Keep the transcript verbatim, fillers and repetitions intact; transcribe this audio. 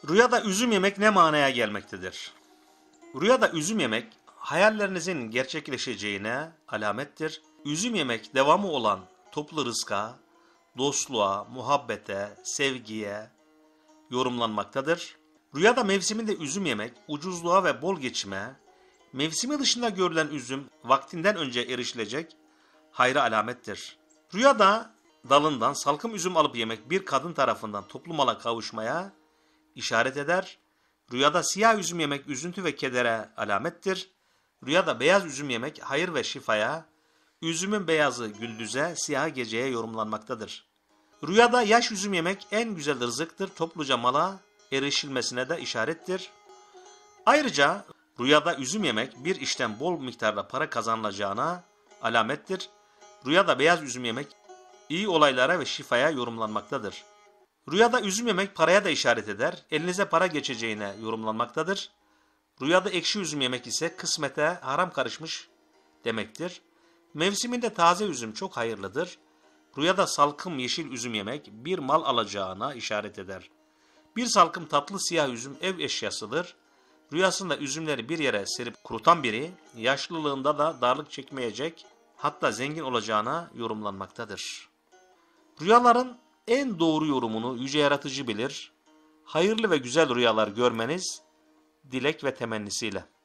Rüyada üzüm yemek ne manaya gelmektedir? Rüyada üzüm yemek hayallerinizin gerçekleşeceğine alamettir. Üzüm yemek devamı olan toplu rızka, dostluğa, muhabbete, sevgiye yorumlanmaktadır. Rüyada mevsiminde üzüm yemek ucuzluğa ve bol geçime, mevsimi dışında görülen üzüm vaktinden önce erişilecek hayra alamettir. Rüyada dalından salkım üzüm alıp yemek bir kadın tarafından toplu mala kavuşmaya işaret eder. Rüyada siyah üzüm yemek üzüntü ve kedere alamettir. Rüyada beyaz üzüm yemek hayır ve şifaya, üzümün beyazı gündüze, siyah geceye yorumlanmaktadır. Rüyada yaş üzüm yemek en güzel rızıktır, topluca mala erişilmesine de işarettir. Ayrıca rüyada üzüm yemek bir işten bol miktarda para kazanılacağına alamettir. Rüyada beyaz üzüm yemek iyi olaylara ve şifaya yorumlanmaktadır. Rüyada üzüm yemek paraya da işaret eder, elinize para geçeceğine yorumlanmaktadır. Rüyada ekşi üzüm yemek ise kısmete haram karışmış demektir. Mevsiminde taze üzüm çok hayırlıdır. Rüyada salkım yeşil üzüm yemek bir mal alacağına işaret eder. Bir salkım tatlı siyah üzüm ev eşyasıdır. Rüyasında üzümleri bir yere serip kurutan biri, yaşlılığında da darlık çekmeyecek, hatta zengin olacağına yorumlanmaktadır. Rüyaların en doğru yorumunu Yüce Yaratıcı bilir. Hayırlı ve güzel rüyalar görmeniz dilek ve temennisiyle.